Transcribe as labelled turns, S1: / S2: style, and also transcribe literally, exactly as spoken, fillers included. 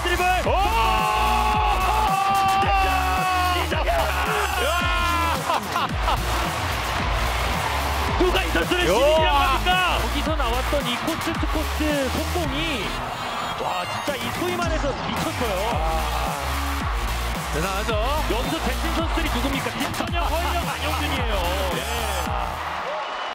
S1: 드리블. 오! 누가 이 선수를 신인이라고 합니까?
S2: 여기서 나왔던 이 코스 투 코스 속공이 와 진짜 이 소위만해서 미쳤어요.
S1: 아, 대단하죠.
S2: 여기서 잭슨 선수들이 누굽니까? 김선영, 허인영, 안영준이에요.